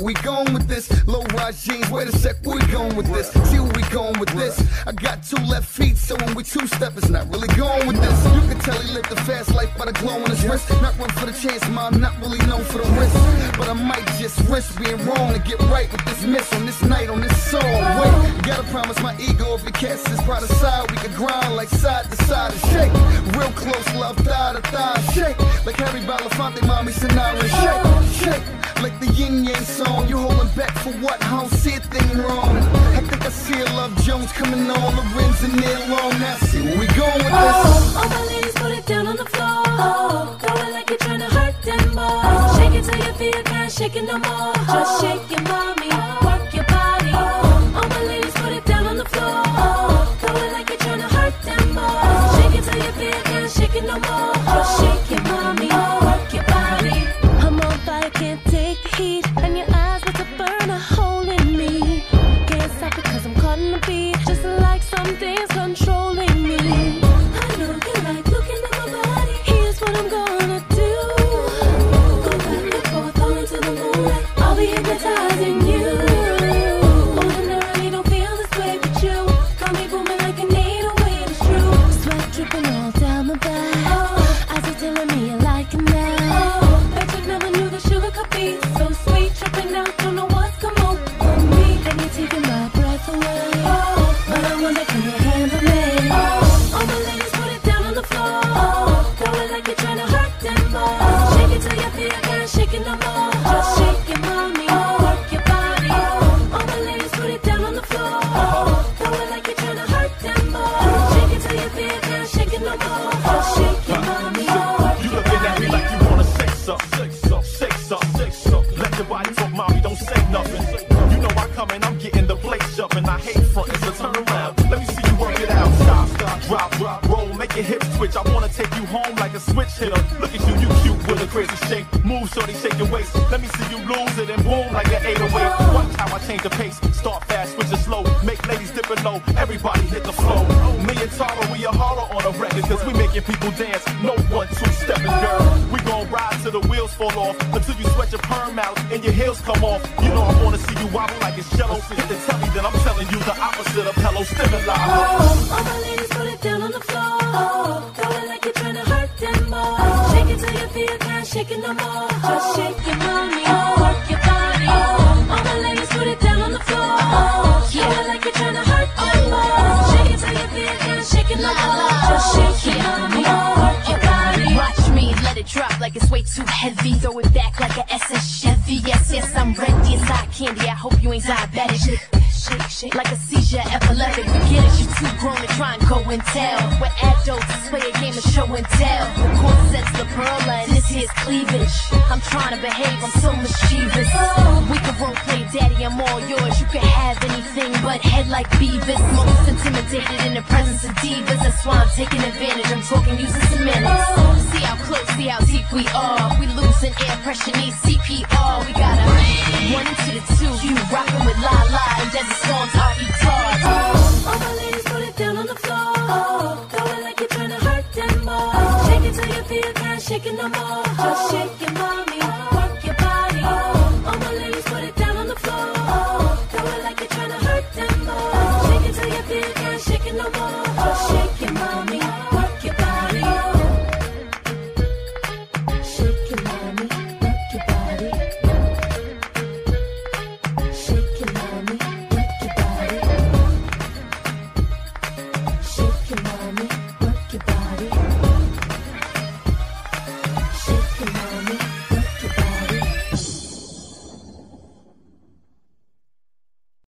we going with this? Low rise jeans, wait a sec, where we going with this? See where we going with this? I got two left feet, so when we two-step, it's not really going with this. You can tell he lived a fast life by the glow on his wrist. Not one for the chance, mom, not really known for the risk. But I might just risk being wrong to get right with this miss on this night, on this song. Wait, gotta promise my ego, if he casts his pride aside, we can grind like side to side and shake. Real close love, thigh to thigh, shake. Like Harry Belafonte, mommy, Sinatra, shake, shake. Like the Yin Yang song, you holding back for what? I don't see a thing wrong. I think I see a Love Jones coming on, the rims and near long. Now see where we going with this. All my ladies, put it down on the floor. Throw it like you're trying to hurt them boys. Shake it till you feel you can't shake it no more. Just shake your mommy, work your body. All my ladies, put it down on the floor. Throw it like you're trying to hurt them boys. Shake it till you feel you can't shake it no more. Just shake your mommy, work your body. I'm on fire, can't take the heat, and your eyes like to burn a hole in me. Can't stop because I'm caught in the beat, just like something's controlling me. I know you like looking at my body. Here's what I'm gonna do. Go back and forth, all into the moonlight. I'll be hypnotizing you. Ordinarily don't feel this way, but you got me booming like an 808, it's true. Sweat dripping all down my back. Eyes are telling me you like it now. Bet you never knew the sugar could be so sweet. Tripping out, don't know what's come over me. And you're taking my breath away. But I wonder, can you handle me? All my ladies, put it down on the floor. Throw it like you're trying to hurt them boys. Shake it till you feel you can't shake it no more. Just shake your mommy, work your body. All my ladies, put it down on the floor. Throw it like you're trying to hurt them boys. Shake it till you feel you can't shake it no more. Just shake your mommy, work You your looking at me body. like you wanna say something, say something, say something, say something. Let your body talk, mommy, don't say nothing. You know I come and I'm getting the place jumping. I hate frontin', so turn around. Let me see you work it out. Stop, drop, roll, make your hips twitch. I wanna take you home like a switch hitter. Look at you, you cute with a crazy shape. Move, shorty, shake your waist. Let me see you lose it and boom like an 808. Watch how I change the pace. Start fast, switch it slow. Make ladies dip it low. Everybody hit the flow. Me and Tara, we a horror on a record, cause we making people dance. No 1, 2 stepping, girl. We gon' ride till the wheels fall off, until you sweat your perm out and your heels come off. You know I wanna see you wobble like it's jello. Hit the telly, then I'm telling you the opposite of hello stimuli. All my ladies, put it down on the floor. Throw it like you're trying to hurt them boys. Shake it till you feel you can't shake it no more. Just shake your mommy, work your body. All my ladies, put it down on the floor. Throw it like you're trying to hurt them boys. Shake it till you feel you can't shake it no more. Just shake your mommy, work your body. Watch me let it drop like it's way too heavy. Throw it back like a SS Chevy. Yes, yes, I'm ready. It's eye candy. I hope you ain't diabetic. Shake, shake, like a seizure, epileptic. We get it, you too grown to try and go and tell. We're adults, this play a game of show and tell. The court sets the pearl and this here's cleavage. I'm trying to behave, I'm so mischievous. We can role play, daddy, I'm all yours. You can have anything but head like Beavis. Most intimidated in the presence of divas. That's why I'm taking advantage, I'm talking using some minutes. See how close, see how deep we are. We losing air pressure, need CPR. We got a 1 into the 2. You rockin' with La La and Desert Storms, our guitars. All my ladies, put it down on the floor. Throw it like you're trying to hurt them boys. Shake it till you feel you can't shake it no more. Just shake your mommy, work your body. All my ladies, put it down on the floor. Throw it like you're trying to hurt them boys. Shake it till you feel you can't shake it no more.